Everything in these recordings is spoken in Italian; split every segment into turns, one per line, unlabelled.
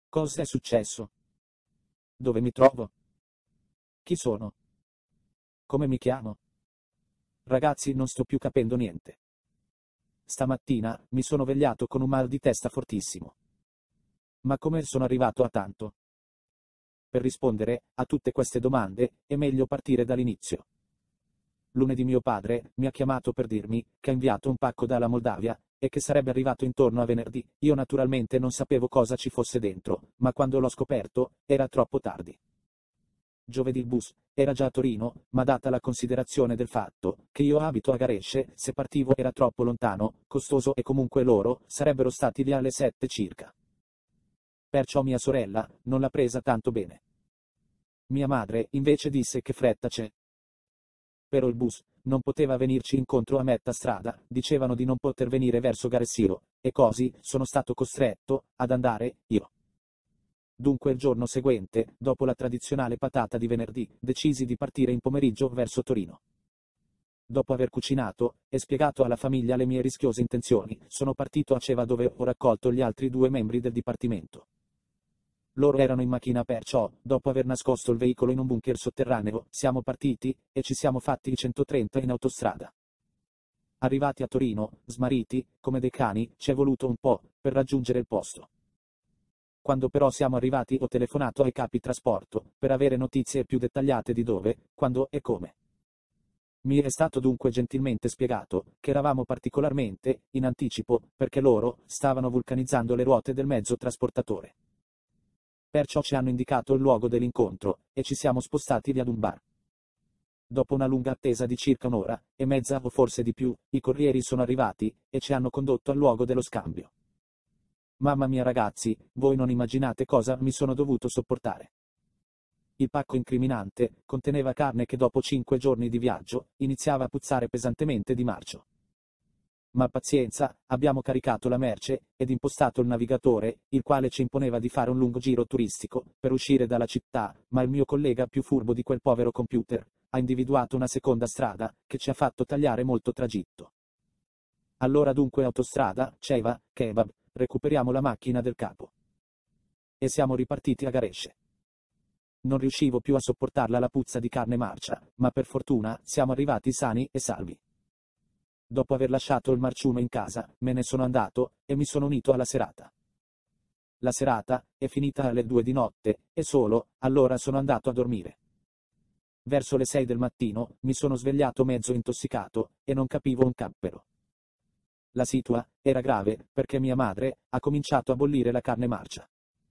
Cosa è successo? Dove mi trovo? Chi sono? Come mi chiamo? Ragazzi, non sto più capendo niente. Stamattina mi sono vegliato con un mal di testa fortissimo. Ma come sono arrivato a tanto? Per rispondere a tutte queste domande è meglio partire dall'inizio. Lunedì mio padre mi ha chiamato per dirmi che ha inviato un pacco dalla Moldavia e che sarebbe arrivato intorno a venerdì. Io naturalmente non sapevo cosa ci fosse dentro, ma quando l'ho scoperto era troppo tardi. Giovedì il bus era già a Torino, ma data la considerazione del fatto che io abito a Garesce, se partivo era troppo lontano, costoso e comunque loro sarebbero stati lì alle 7 circa. Perciò mia sorella non l'ha presa tanto bene. Mia madre invece disse che fretta c'è. Però il bus non poteva venirci incontro a metà strada, dicevano di non poter venire verso Garessiro, e così sono stato costretto ad andare io. Dunque il giorno seguente, dopo la tradizionale patata di venerdì, decisi di partire in pomeriggio verso Torino. Dopo aver cucinato e spiegato alla famiglia le mie rischiose intenzioni, sono partito a Ceva dove ho raccolto gli altri 2 membri del dipartimento. Loro erano in macchina, perciò, dopo aver nascosto il veicolo in un bunker sotterraneo, siamo partiti e ci siamo fatti i 130 in autostrada. Arrivati a Torino, smarriti, come dei cani, ci è voluto un po' per raggiungere il posto. Quando però siamo arrivati ho telefonato ai capi trasporto per avere notizie più dettagliate di dove, quando e come. Mi è stato dunque gentilmente spiegato che eravamo particolarmente in anticipo perché loro stavano vulcanizzando le ruote del mezzo trasportatore. Perciò ci hanno indicato il luogo dell'incontro e ci siamo spostati via ad un bar. Dopo una lunga attesa di circa un'ora e mezza o forse di più, i corrieri sono arrivati e ci hanno condotto al luogo dello scambio. Mamma mia ragazzi, voi non immaginate cosa mi sono dovuto sopportare. Il pacco incriminante conteneva carne che dopo 5 giorni di viaggio iniziava a puzzare pesantemente di marcio. Ma pazienza, abbiamo caricato la merce ed impostato il navigatore, il quale ci imponeva di fare un lungo giro turistico per uscire dalla città, ma il mio collega più furbo di quel povero computer ha individuato una seconda strada che ci ha fatto tagliare molto tragitto. Allora dunque autostrada, Ceva, kebab, recuperiamo la macchina del capo. E siamo ripartiti a Garesce. Non riuscivo più a sopportarla la puzza di carne marcia, ma per fortuna siamo arrivati sani e salvi. Dopo aver lasciato il marciume in casa, me ne sono andato e mi sono unito alla serata. La serata è finita alle 2 di notte e solo allora sono andato a dormire. Verso le 6 del mattino mi sono svegliato mezzo intossicato e non capivo un cappero. La situa era grave perché mia madre ha cominciato a bollire la carne marcia.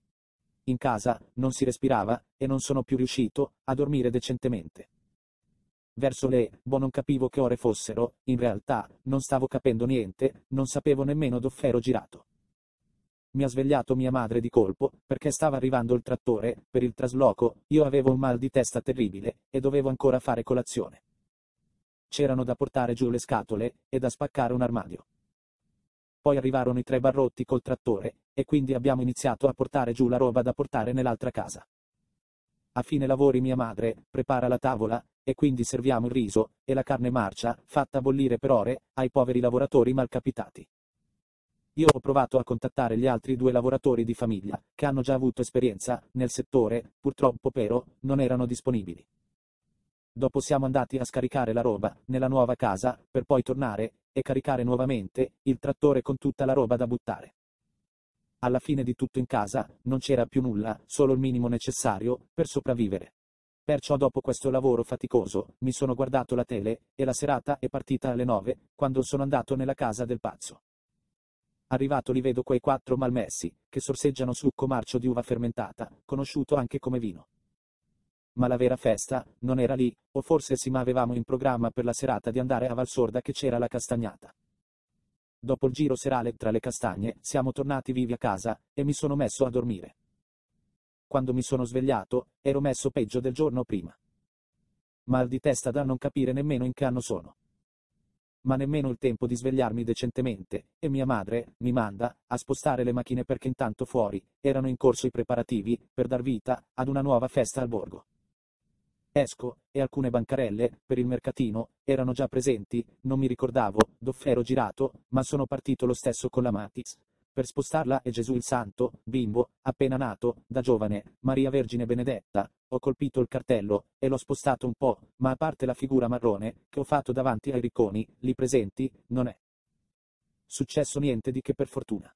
In casa non si respirava e non sono più riuscito a dormire decentemente. Verso non capivo che ore fossero, in realtà non stavo capendo niente, non sapevo nemmeno dove ero girato. Mi ha svegliato mia madre di colpo perché stava arrivando il trattore per il trasloco, io avevo un mal di testa terribile e dovevo ancora fare colazione. C'erano da portare giù le scatole e da spaccare un armadio. Poi arrivarono i 3 barrotti col trattore e quindi abbiamo iniziato a portare giù la roba da portare nell'altra casa. A fine lavori mia madre prepara la tavola e quindi serviamo il riso e la carne marcia, fatta bollire per ore, ai poveri lavoratori malcapitati. Io ho provato a contattare gli altri 2 lavoratori di famiglia, che hanno già avuto esperienza nel settore, purtroppo però non erano disponibili. Dopo siamo andati a scaricare la roba nella nuova casa, per poi tornare e caricare nuovamente il trattore con tutta la roba da buttare. Alla fine di tutto in casa non c'era più nulla, solo il minimo necessario per sopravvivere. Perciò dopo questo lavoro faticoso, mi sono guardato la tele, e la serata è partita alle 9, quando sono andato nella casa del pazzo. Arrivato li vedo quei 4 malmessi, che sorseggiano succo marcio di uva fermentata, conosciuto anche come vino. Ma la vera festa non era lì, o forse sì, ma avevamo in programma per la serata di andare a Valsorda che c'era la castagnata. Dopo il giro serale tra le castagne, siamo tornati vivi a casa, e mi sono messo a dormire. Quando mi sono svegliato, ero messo peggio del giorno prima. Mal di testa da non capire nemmeno in che anno sono. Ma nemmeno il tempo di svegliarmi decentemente, e mia madre mi manda a spostare le macchine perché intanto fuori erano in corso i preparativi per dar vita ad una nuova festa al borgo. Esco, e alcune bancarelle per il mercatino erano già presenti, non mi ricordavo dove ero girato, ma sono partito lo stesso con la Matiz Per spostarla è Gesù il Santo, bimbo, appena nato, da giovane, Maria Vergine Benedetta, ho colpito il cartello, e l'ho spostato un po', ma a parte la figura marrone, che ho fatto davanti ai ricconi, lì presenti, non è successo niente di che per fortuna.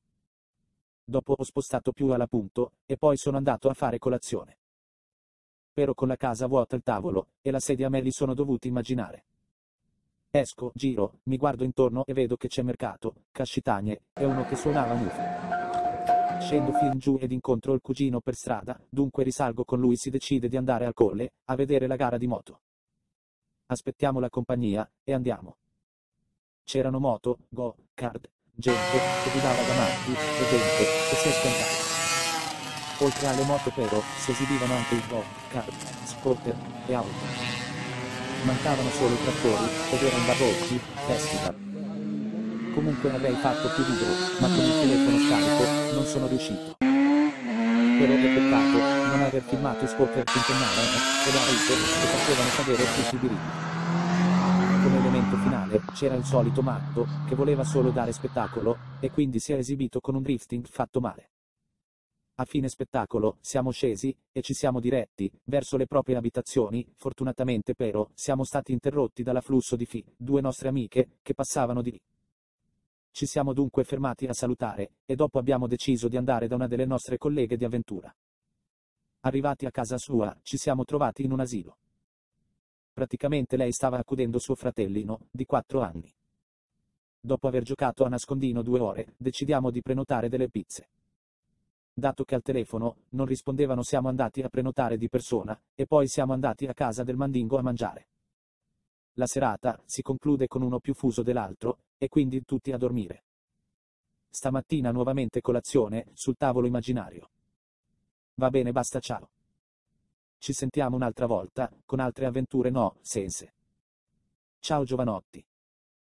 Dopo ho spostato più all'appunto, e poi sono andato a fare colazione. Però con la casa vuota il tavolo, e la sedia me li sono dovuti immaginare. Esco, giro, mi guardo intorno e vedo che c'è Mercato, Cascitagne, e uno che suonava muffia. Scendo fin giù ed incontro il cugino per strada, dunque risalgo con lui, si decide di andare al Colle, a vedere la gara di moto. Aspettiamo la compagnia, e andiamo. C'erano moto, go, kart, gente, che guidava da matti, e gente, che si è scansata. Oltre alle moto però, si esibivano anche i go, kart, scooter, e auto. Mancavano solo i trattori, ed era un Barocchi Festival. Comunque avrei fatto più video, ma con il telefono scarico, non sono riuscito. Però è peccato, non aver filmato i scooter che impennavano, e le aute, che facevano cadere tutti i birilli. Come elemento finale, c'era il solito matto, che voleva solo dare spettacolo, e quindi si è esibito con un drifting fatto male. A fine spettacolo, siamo scesi, e ci siamo diretti, verso le proprie abitazioni, fortunatamente però, siamo stati interrotti dall'afflusso di due nostre amiche, che passavano di lì. Ci siamo dunque fermati a salutare, e dopo abbiamo deciso di andare da una delle nostre colleghe di avventura. Arrivati a casa sua, ci siamo trovati in un asilo. Praticamente lei stava accudendo suo fratellino, di 4 anni. Dopo aver giocato a nascondino 2 ore, decidiamo di prenotare delle pizze. Dato che al telefono non rispondevano, siamo andati a prenotare di persona, e poi siamo andati a casa del mandingo a mangiare. La serata si conclude con uno più fuso dell'altro, e quindi tutti a dormire. Stamattina nuovamente colazione, sul tavolo immaginario. Va bene, basta, ciao. Ci sentiamo un'altra volta, con altre avventure no sense. Ciao giovanotti.